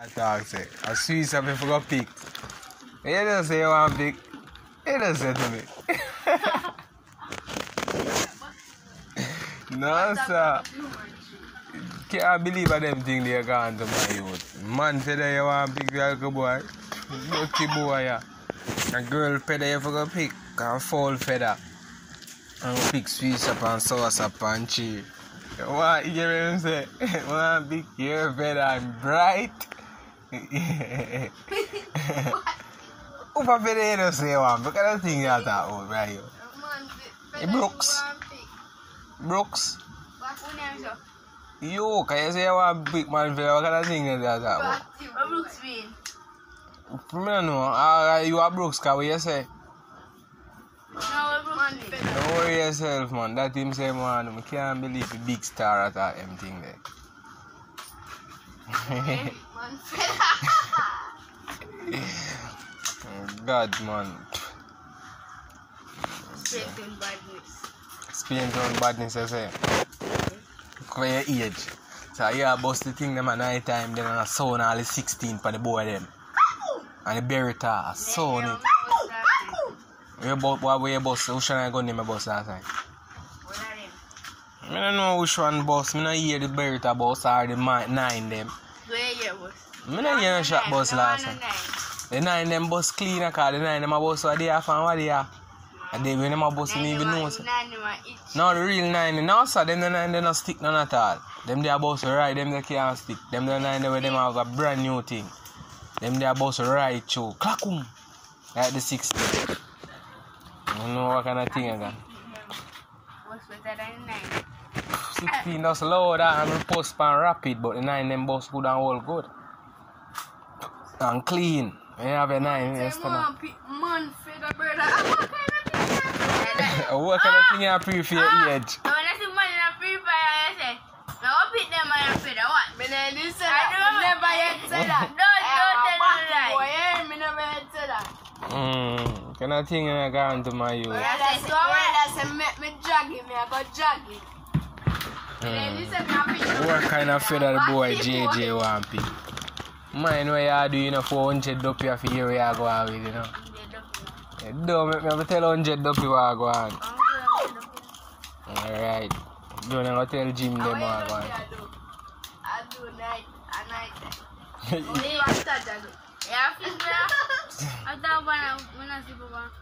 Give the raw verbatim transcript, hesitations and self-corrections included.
I talk say, I see something for go pick. You don't say you want pick. You don't say to me. No, sir. Can't believe of them things they gone to my youth. Man said that you want pick your little boy. Lucky boy, yeah. A girl feather you for go pick. And fall feather. And pick sweet up and sauce up and cheese. You want to hear him say, you want to pick your feather and bright. Who for feather you don't say one? Look at the thing you talk about right here. Hey, Brooks. Brooks. Yo, can you say you want big man feather? What kind of thing you talk about? What Brooks mean? I don't know. Uh, you are Brooks, can we say? No, what Brooks mean? Don't worry yourself, man. That him say, man, I can't believe the big star at that M thing there. God, man. Spain town badness. Spain town badness, I say. For your age. So, yeah, bust the thing them at night time, then I saw all the sixteen for the boy them. And the Beretta, I saw it. Where what way you bus? Which one I got name a bus last time? What are them? I don't know which one bus. I don't hear the Beretta bus or the nine them. Where you bus? I don't hear the shot bus last time. The nine them bus clean because the nine them a bus what they have and what they have. And they when them a bus you even know. No, the real nine. No, sir, them the nine they not stick none at all. Them they a bus right, them they can't stick. Them the nine where them have a brand new thing. Them they a bus right through. Clackum! Like the sixteen. I don't know what kind of thing again. What's better than nine? sixteen that's low that and post pan rapid, but the nine them bus good and all good. And clean. You have a nine yesterday. Man, feather brother. What kind of thing? What kind of thing you pre for your age? When I see man in a free fire, I say, now what pick them on a feather? What? Me never say that. I never yet said that. Don't, don't tell me that. Me never yet said that. Hmm, kind of thing I got into my youth. Yeah, that's so I say make me jogging, me I go jogging. Mm. What kind of feather the boy J J want pick? Mine where you do, you know, four hundred duppy of here where you go on with, you know. Yeah, don't make me have to tell one hundred duppy where I go on. Alright. Don't have to tell Jim them where I go on. I do night, a night. You want to start, I do. Yeah, I feel that. I thought when I see Papa.